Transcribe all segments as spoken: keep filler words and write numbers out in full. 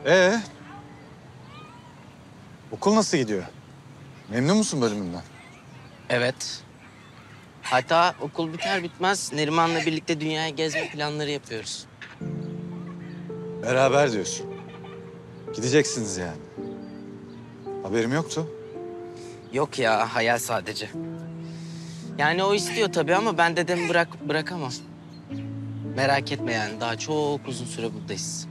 Ee, okul nasıl gidiyor? Memnun musun bölümünden? Evet. Hatta okul biter bitmez Neriman'la birlikte dünyayı gezme planları yapıyoruz. Beraber diyorsun. Gideceksiniz yani. Haberim yoktu. Yok ya, hayal sadece. Yani o istiyor tabii ama ben dedemi bırak bırakamam. Merak etme yani, daha çok uzun süre buradayız.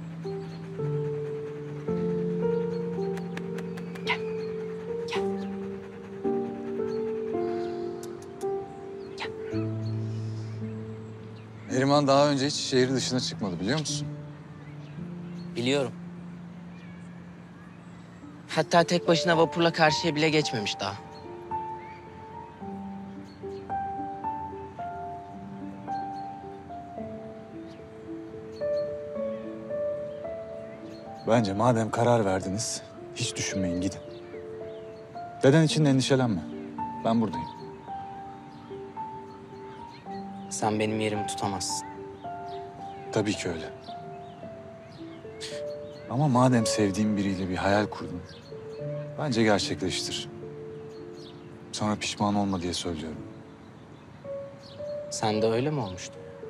Neriman daha önce hiç şehir dışına çıkmadı biliyor musun? Biliyorum. Hatta tek başına vapurla karşıya bile geçmemiş daha. Bence madem karar verdiniz, hiç düşünmeyin gidin. Deden için endişelenme. Ben buradayım. Sen benim yerimi tutamazsın. Tabii ki öyle. Ama madem sevdiğin biriyle bir hayal kurdun, bence gerçekleştir. Sonra pişman olma diye söylüyorum. Sen de öyle mi olmuştu?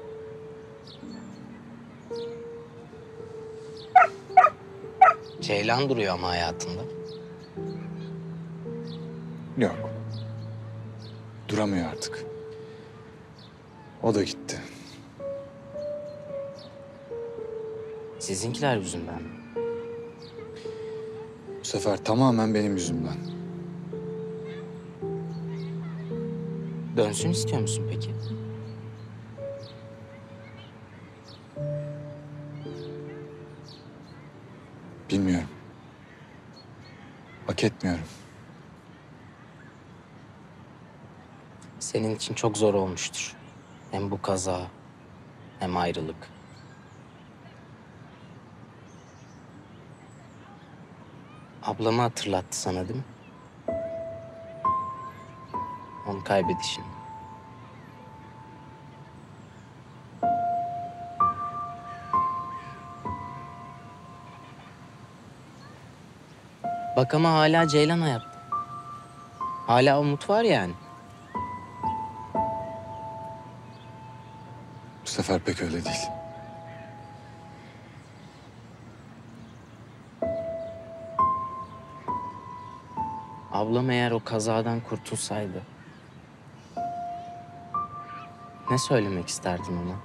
Ceylan duruyor ama hayatında. Yok. Duramıyor artık. O da gitti. Sizinkiler yüzünden mi? Bu sefer tamamen benim yüzümden. Dönsün istiyor musun peki? Bilmiyorum. Hak etmiyorum. Senin için çok zor olmuştur. Hem bu kaza, hem ayrılık. Ablamı hatırlattı sana değil mi? Onu kaybedişin. Bak ama hala Ceylan hayatta. Hala umut var yani. Bu sefer pek öyle değil. Ablam eğer o kazadan kurtulsaydı... ne söylemek isterdin ona?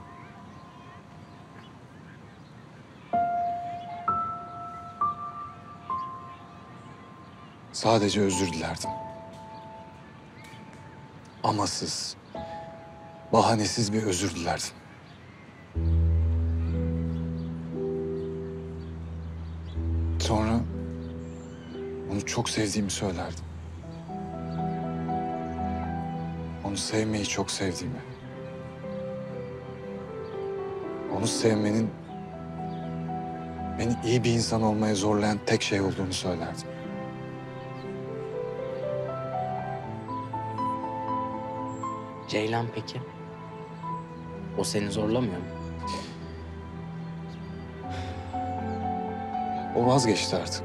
Sadece özür dilerdim. Amasız, bahanesiz bir özür dilerdim. Sonra onu çok sevdiğimi söylerdim. Onu sevmeyi çok sevdiğimi. Onu sevmenin beni iyi bir insan olmaya zorlayan tek şey olduğunu söylerdim. Ceylan peki? O seni zorlamıyor mu? O vazgeçti artık.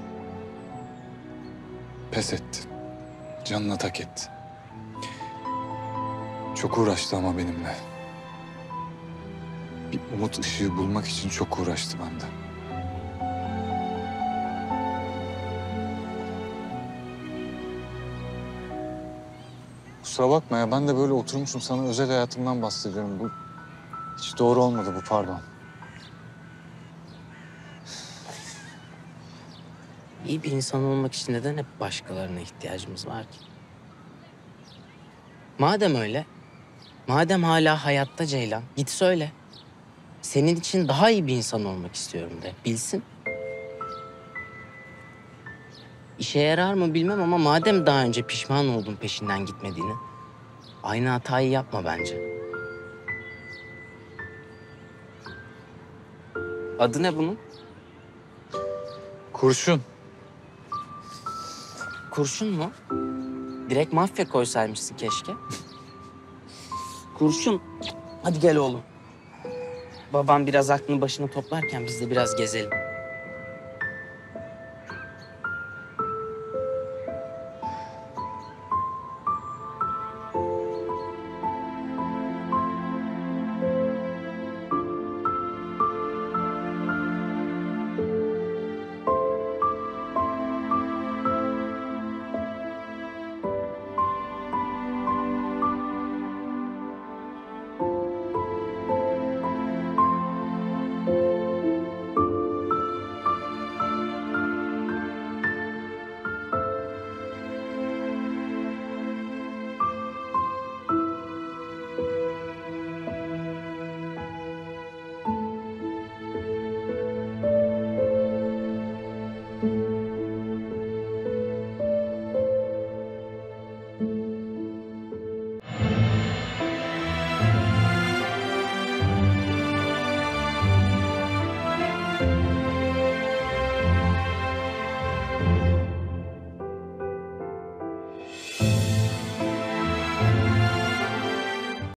Pes etti. Canına tak etti. Çok uğraştı ama benimle. Bir umut ışığı bulmak için çok uğraştı bende. Kusura bakma ya, ben de böyle oturmuşum sana özel hayatımdan bahsediyorum. Bu hiç doğru olmadı, bu pardon. İyi bir insan olmak için neden hep başkalarına ihtiyacımız var ki? Madem öyle, madem hala hayatta Ceylan, git söyle. Senin için daha iyi bir insan olmak istiyorum de, bilsin. İşe yarar mı bilmem ama madem daha önce pişman oldun peşinden gitmediğini, aynı hatayı yapma bence. Adı ne bunun? Kurşun. Kurşun mu? Direkt mafya koysaymışsın keşke. Kurşun. Hadi gel oğlum. Babam biraz aklını başına toplarken biz de biraz gezelim.